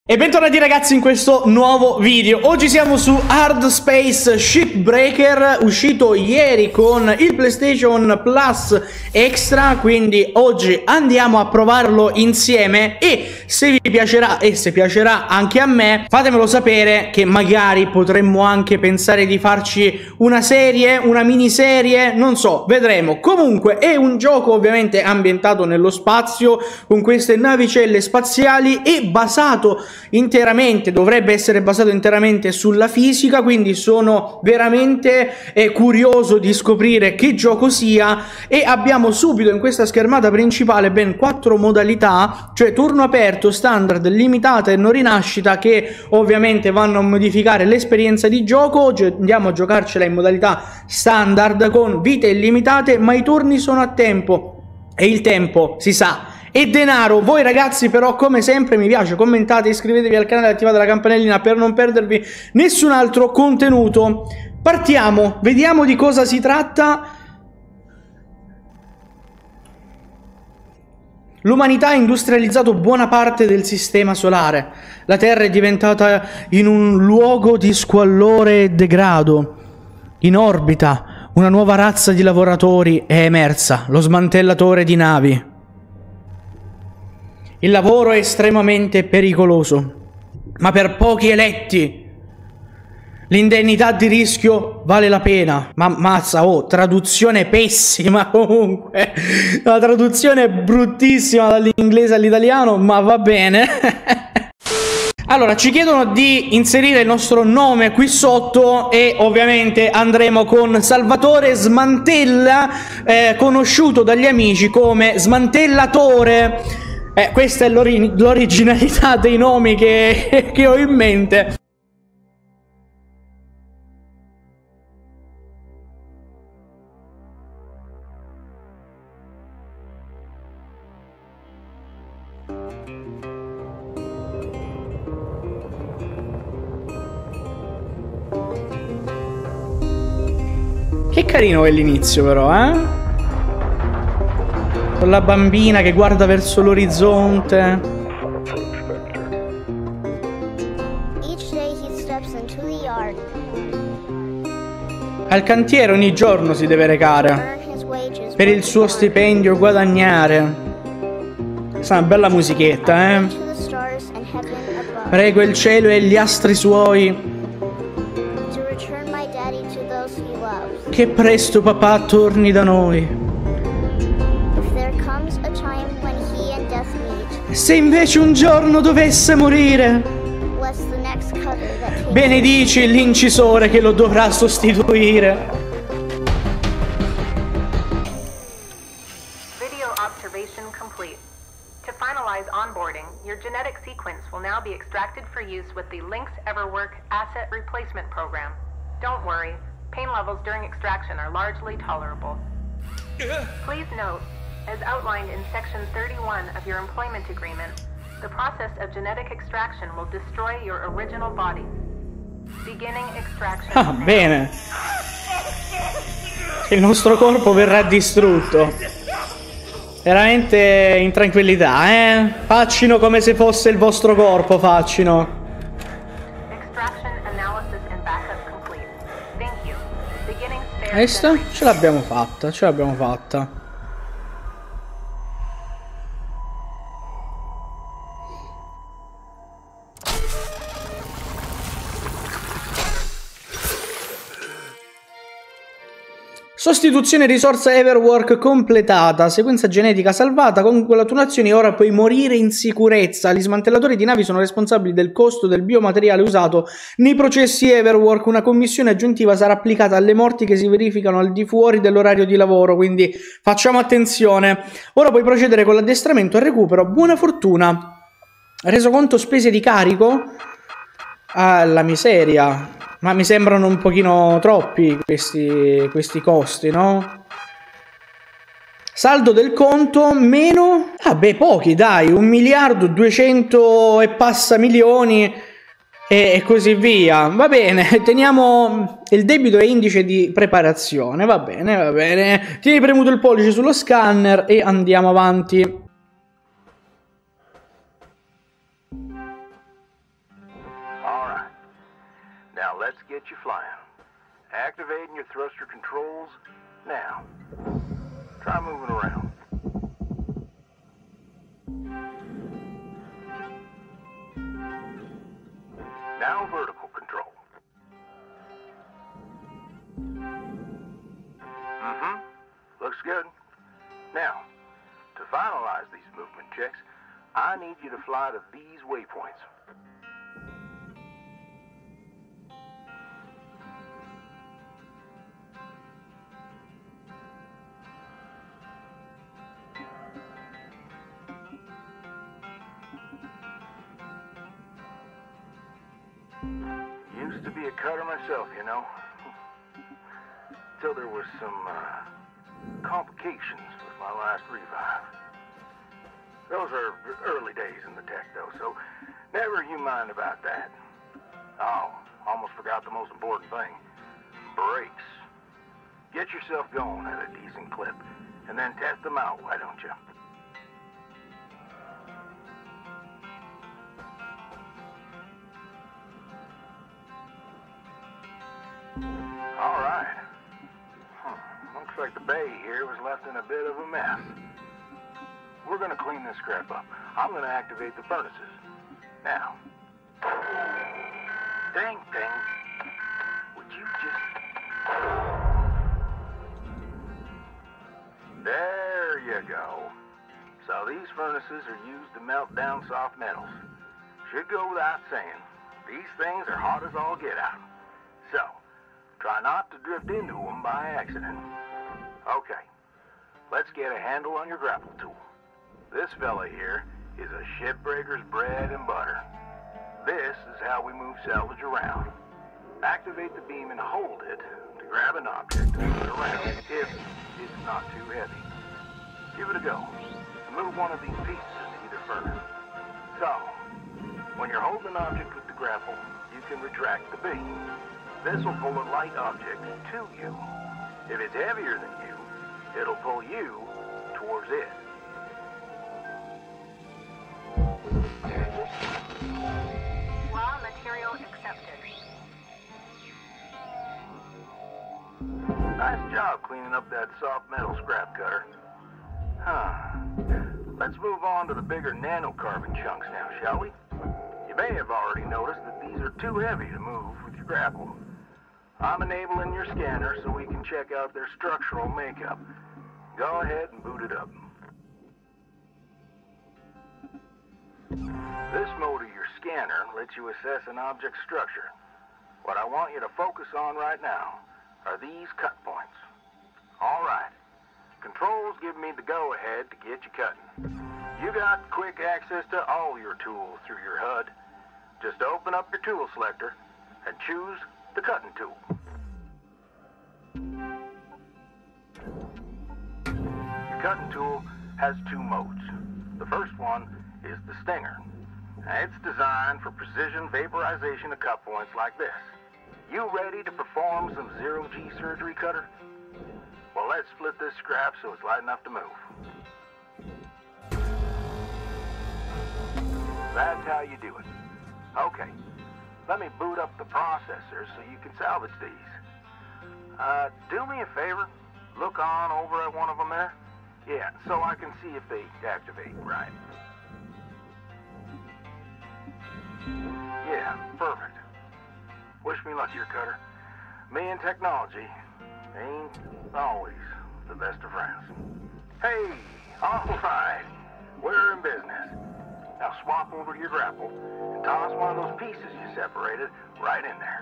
E bentornati ragazzi in questo nuovo video. Oggi siamo su Hard Space Shipbreaker, uscito ieri con il PlayStation Plus Extra, quindi oggi andiamo a provarlo insieme e se vi piacerà e se piacerà anche a me, fatemelo sapere che magari potremmo anche pensare di farci una serie, una miniserie, non so, vedremo. Comunque è un gioco ovviamente ambientato nello spazio con queste navicelle spaziali e basato interamente, dovrebbe essere basato interamente sulla fisica, quindi sono veramente curioso di scoprire che gioco sia. E abbiamo subito in questa schermata principale ben 4 modalità, cioè turno aperto, standard, limitata e no rinascita, che ovviamente vanno a modificare l'esperienza di gioco. Oggi andiamo a giocarcela in modalità standard con vite illimitate, ma i turni sono a tempo e il tempo, si sa, e denaro. Voi ragazzi però come sempre mi piace, commentate, iscrivetevi al canale e attivate la campanellina per non perdervi nessun altro contenuto. Partiamo, vediamo di cosa si tratta. L'umanità ha industrializzato buona parte del sistema solare. La Terra è diventata in un luogo di squallore e degrado. In orbita una nuova razza di lavoratori è emersa, lo smantellatore di navi. Il lavoro è estremamente pericoloso, ma per pochi eletti l'indennità di rischio vale la pena. Ma mazza, oh, traduzione pessima comunque. La traduzione è bruttissima dall'inglese all'italiano, ma va bene. Allora, ci chiedono di inserire il nostro nome qui sotto e ovviamente andremo con Salvatore Smantella, conosciuto dagli amici come Smantellatore. Questa è l'originalità dei nomi che ho in mente. Che carino è l'inizio però, eh? Con la bambina che guarda verso l'orizzonte. Al cantiere ogni giorno si deve recare per il suo stipendio guadagnare. Questa è una bella musichetta, eh? Prego il cielo e gli astri suoi che presto papà torni da noi. Se invece un giorno dovesse morire, benedici l'incisore che lo dovrà sostituire. Video observation complete. To finalize onboarding, your genetic sequence will now be extracted for use with the Lynx Everwork Asset Replacement Program. Don't worry, pain levels during extraction are largely tolerable. Please note, as outlined in Section 31 of your employment agreement, the process of genetic extraction will destroy your original body. Beginning extraction. Ah, bene. Il nostro corpo verrà distrutto. Veramente in tranquillità, eh? Faccino come se fosse il vostro corpo, faccino. Extraction analysis and backup complete. Thank you. Beginning spare. Questa? Ce l'abbiamo fatta, ce l'abbiamo fatta. Sostituzione risorsa Everwork completata, sequenza genetica salvata, con congratulazioni, ora puoi morire in sicurezza. Gli smantellatori di navi sono responsabili del costo del biomateriale usato nei processi Everwork. Una commissione aggiuntiva sarà applicata alle morti che si verificano al di fuori dell'orario di lavoro, quindi facciamo attenzione. Ora puoi procedere con l'addestramento e recupero. Buona fortuna. Resoconto spese di carico? Ah, la miseria. Ma mi sembrano un pochino troppi questi costi, no? Saldo del conto meno... Ah beh, pochi dai, 1 miliardo 200 e passa milioni e così via. Va bene, teniamo il debito e indice di preparazione, va bene, va bene. Tieni premuto il pollice sullo scanner e andiamo avanti. let's get you flying. Activating your thruster controls now. Try moving around. Now vertical control. Looks good. Now, to finalize these movement checks, I need you to fly to these waypoints. Used to be a cutter myself, you know. Till there was some complications with my last revive. Those are early days in the tech, though, so never you mind about that. Oh, almost forgot the most important thing. Brakes. Get yourself going at a decent clip, and then test them out, why don't you? All right. Looks like the bay here was left in a bit of a mess. We're gonna clean this crap up. I'm gonna activate the furnaces. Now. Dang thing. Would you just... There you go. So these furnaces are used to melt down soft metals. Should go without saying. These things are hot as all get out. So, try not to drift into them by accident. Okay, let's get a handle on your grapple tool. This fella here is a shipbreaker's bread and butter. This is how we move salvage around. Activate the beam and hold it to grab an object and move it around if it's not too heavy. Give it a go and move one of these pieces into either furnace. So, when you're holding an object with the grapple, you can retract the beam. This will pull a light object to you. If it's heavier than you, it'll pull you towards it. Raw material accepted. Nice job cleaning up that soft metal scrap cutter. Let's move on to the bigger nanocarbon chunks now, shall we? You may have already noticed that these are too heavy to move with your grapple. I'm enabling your scanner so we can check out their structural makeup. Go ahead and boot it up. This mode of your scanner lets you assess an object's structure. What I want you to focus on right now are these cut points. All right. Controls give me the go-ahead to get you cutting. You got quick access to all your tools through your HUD. Just open up your tool selector and choose the cutting tool. The cutting tool has two modes. The first one is the Stinger. Now, it's designed for precision vaporization of cut points like this. You ready to perform some zero-G surgery, Cutter? Well, let's split this scrap so it's light enough to move. That's how you do it. Okay. Let me boot up the processor so you can salvage these. Do me a favor. Look on over at one of them there. Yeah, so I can see if they activate right. Yeah, perfect. Wish me luck here, Cutter. Me and technology ain't always the best of friends. Hey, all right. We're in business. Now swap over to your grapple and toss one of those pieces you separated right in there.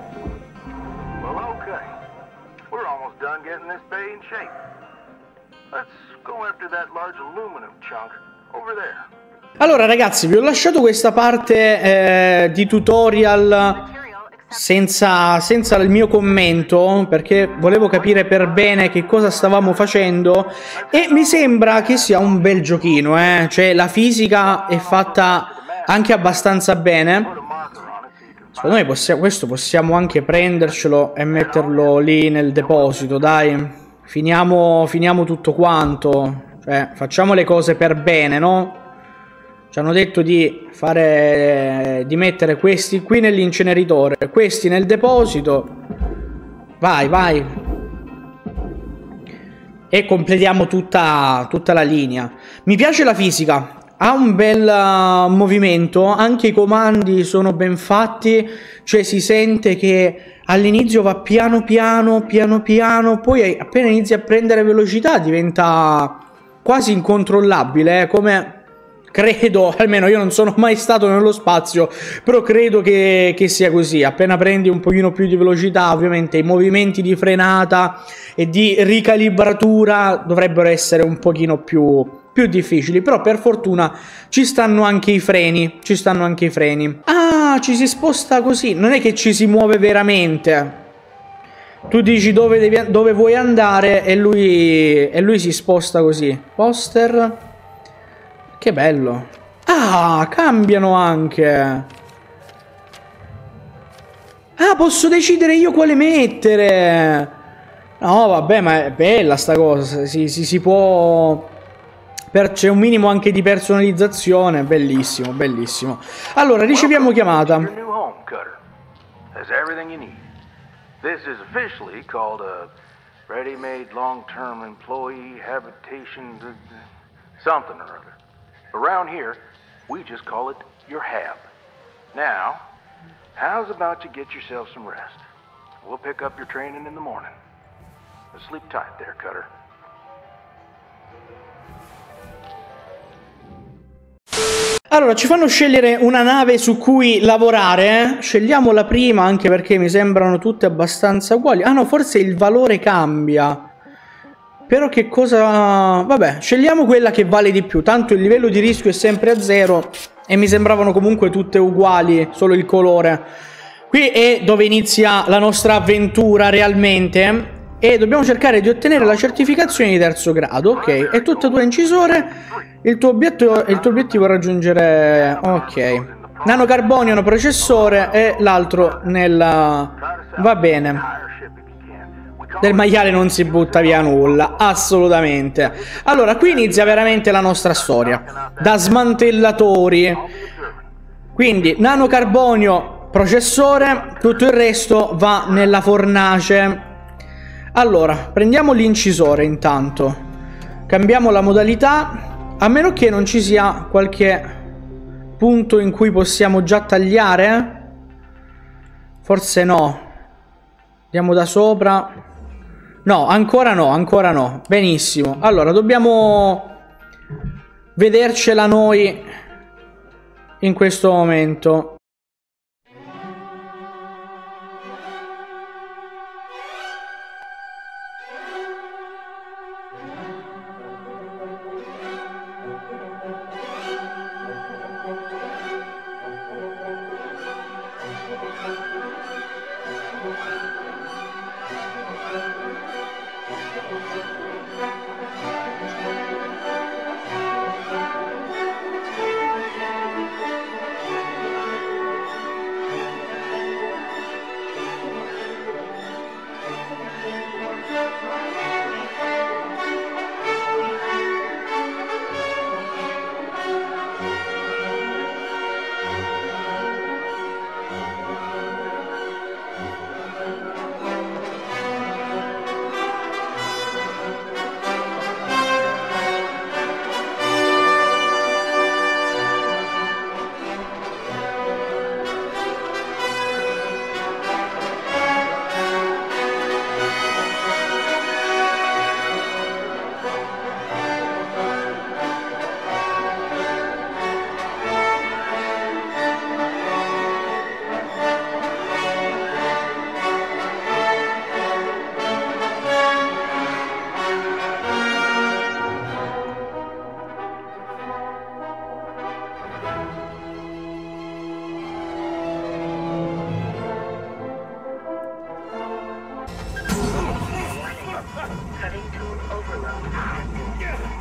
Done getting this bay in shape. let's go after that large aluminum chunk over there. Allora ragazzi, vi ho lasciato questa parte di tutorial senza il mio commento, perché volevo capire per bene che cosa stavamo facendo, e mi sembra che sia un bel giochino, cioè la fisica è fatta anche abbastanza bene. Secondo me questo possiamo anche prendercelo e metterlo lì nel deposito, dai. Finiamo tutto quanto, cioè facciamo le cose per bene, no? Ci hanno detto di mettere questi qui nell'inceneritore, questi nel deposito. Vai, vai. E completiamo tutta la linea. Mi piace la fisica. Ha un bel movimento. Anche i comandi sono ben fatti. Cioè si sente che all'inizio va piano piano, poi appena inizia a prendere velocità diventa quasi incontrollabile, come... Credo, almeno io non sono mai stato nello spazio, però credo che sia così. Appena prendi un pochino più di velocità, ovviamente i movimenti di frenata e di ricalibratura dovrebbero essere un pochino più difficili. Però per fortuna ci stanno anche i freni, Ah, ci si sposta così, non è che ci si muove veramente. Tu dici dove vuoi andare e lui si sposta così. Poster... Che bello. Ah, cambiano anche. Ah, posso decidere io quale mettere. No, vabbè, ma è bella sta cosa. Si può... C'è un minimo anche di personalizzazione. Bellissimo, bellissimo. Allora, riceviamo chiamata. This is officially called a ready-made long-term employee habitation something or other. Around here, we just call it your hab. Now, how's about you get yourself some rest? We'll pick up your training in the morning. Sleep tight there, Cutter. Allora, ci fanno scegliere una nave su cui lavorare. Scegliamo la prima, anche perché mi sembrano tutte abbastanza uguali. Ah no, forse il valore cambia. Però che cosa... Vabbè, scegliamo quella che vale di più. Tanto il livello di rischio è sempre a 0 e mi sembravano comunque tutte uguali, solo il colore. Qui è dove inizia la nostra avventura realmente. E dobbiamo cercare di ottenere la certificazione di terzo grado. Ok, è tutta tua incisore. Il tuo obiettivo è raggiungere... Ok. Nanocarbonio, nanoprocessore e l'altro nel... Va bene. Del maiale non si butta via nulla, assolutamente. Allora, qui inizia veramente la nostra storia. Da smantellatori. Quindi, nanocarbonio, processore, tutto il resto va nella fornace. Allora, prendiamo l'incisore intanto. Cambiamo la modalità. A meno che non ci sia qualche punto in cui possiamo già tagliare. Forse no. Andiamo da sopra. No, ancora no. Benissimo. Allora, dobbiamo vedercela noi in questo momento. over them.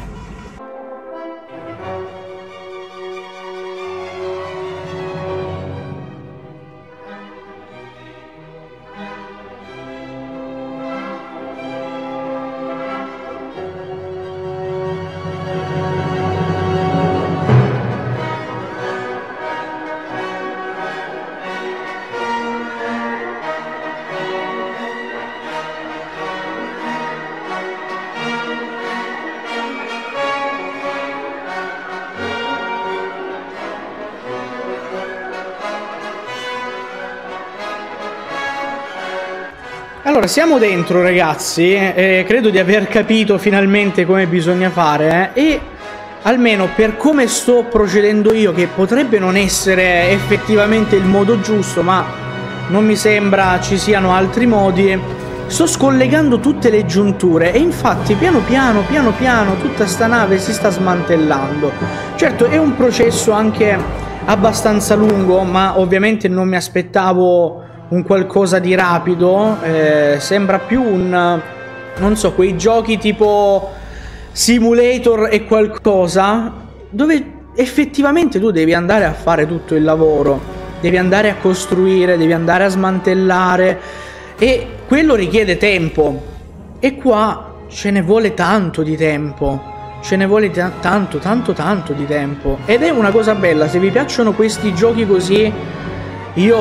Allora, siamo dentro, ragazzi, credo di aver capito finalmente come bisogna fare, e almeno per come sto procedendo io, che potrebbe non essere effettivamente il modo giusto, ma non mi sembra ci siano altri modi, sto scollegando tutte le giunture e infatti piano piano tutta sta nave si sta smantellando. Certo, è un processo anche abbastanza lungo, ma ovviamente non mi aspettavo un qualcosa di rapido, sembra più un, non so, quei giochi tipo Simulator e qualcosa, dove effettivamente tu devi andare a fare tutto il lavoro, devi andare a costruire, devi andare a smantellare, e quello richiede tempo, e qua ce ne vuole tanto di tempo, ce ne vuole tanto di tempo, ed è una cosa bella. Se vi piacciono questi giochi così, io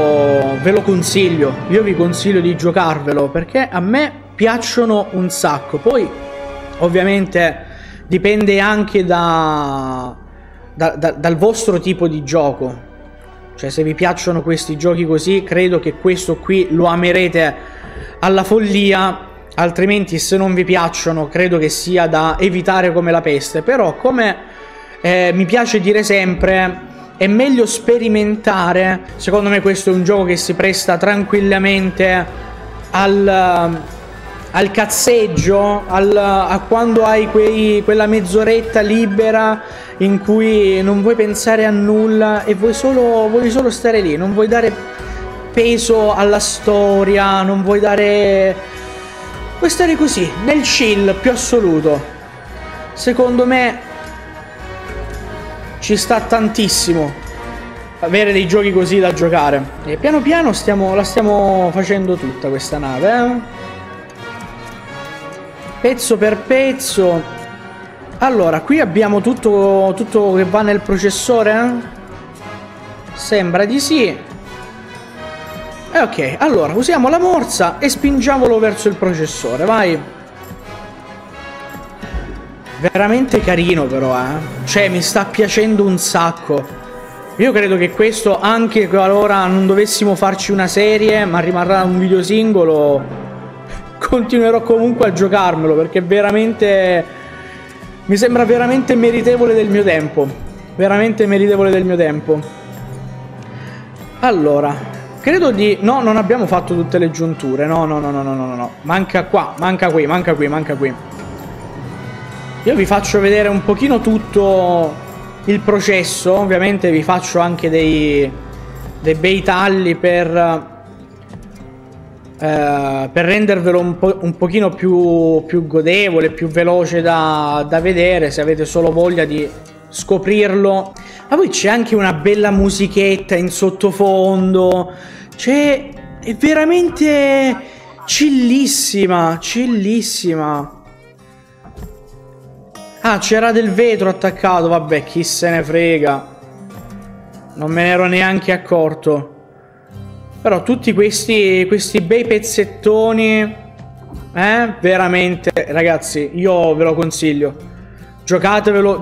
ve lo consiglio, io vi consiglio di giocarvelo, perché a me piacciono un sacco. Poi ovviamente dipende anche dal vostro tipo di gioco, cioè se vi piacciono questi giochi così, credo che questo qui lo amerete alla follia, altrimenti se non vi piacciono credo che sia da evitare come la peste. Però come mi piace dire sempre, è meglio sperimentare. Secondo me questo è un gioco che si presta tranquillamente al cazzeggio, a quando hai quella mezz'oretta libera in cui non vuoi pensare a nulla e vuoi solo stare lì, non vuoi dare peso alla storia, non vuoi stare così, nel chill più assoluto. Secondo me ci sta tantissimo avere dei giochi così da giocare, e piano piano la stiamo facendo tutta questa nave, pezzo per pezzo. Allora, qui abbiamo tutto che va nel processore, sembra di sì. Ok, allora usiamo la morsa e spingiamolo verso il processore, vai. Veramente carino però, cioè mi sta piacendo un sacco. Io credo che questo, anche qualora non dovessimo farci una serie ma rimarrà un video singolo, continuerò comunque a giocarmelo, perché veramente mi sembra veramente meritevole del mio tempo, veramente meritevole del mio tempo. Allora, credo di... no, non abbiamo fatto tutte le giunture, no, manca qua, manca qui. Io vi faccio vedere un pochino tutto il processo, ovviamente vi faccio anche dei bei talli per rendervelo un pochino più godevole, più veloce da vedere, se avete solo voglia di scoprirlo. Ma poi c'è anche una bella musichetta in sottofondo, è veramente chillissima. Ah, c'era del vetro attaccato, vabbè, chi se ne frega, non me ne ero neanche accorto. Però tutti questi bei pezzettoni, veramente, ragazzi, io ve lo consiglio. Giocatevelo.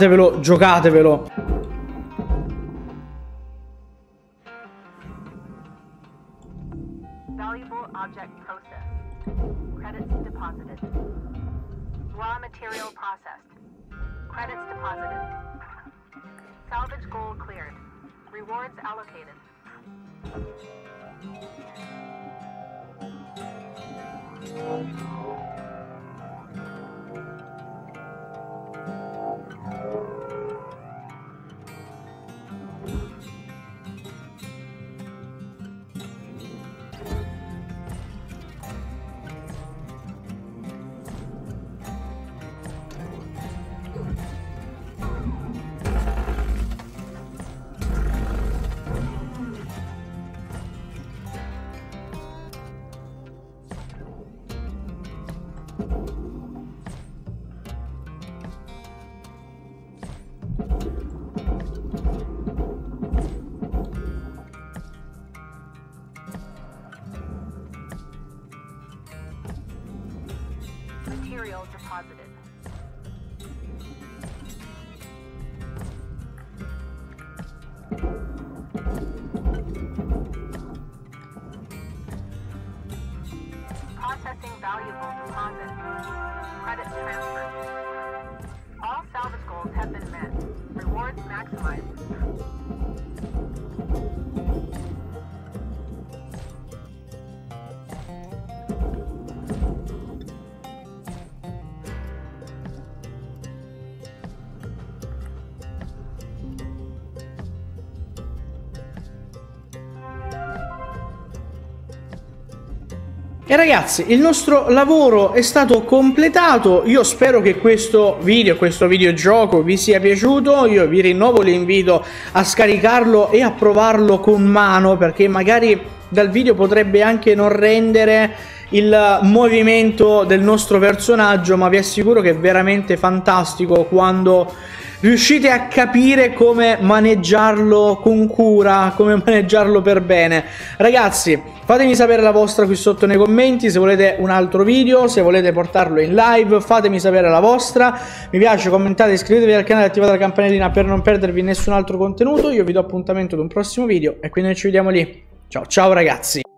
Valuable object processed. Credits deposited. Raw material processed. Credits deposited. Salvage goal cleared. Rewards allocated. included. Processing valuable deposit. Credits transferred. All salvage goals have been met. Rewards maximized. E ragazzi, il nostro lavoro è stato completato. Io spero che questo videogioco vi sia piaciuto. Io vi rinnovo l'invito a scaricarlo e a provarlo con mano, perché magari dal video potrebbe anche non rendere il movimento del nostro personaggio, ma vi assicuro che è veramente fantastico quando riuscite a capire come maneggiarlo con cura, come maneggiarlo per bene. Ragazzi, fatemi sapere la vostra qui sotto nei commenti, se volete un altro video, se volete portarlo in live, fatemi sapere la vostra. Mi piace, commentate, iscrivetevi al canale e attivate la campanellina per non perdervi nessun altro contenuto. Io vi do appuntamento ad un prossimo video e quindi noi ci vediamo lì. Ciao ciao ragazzi.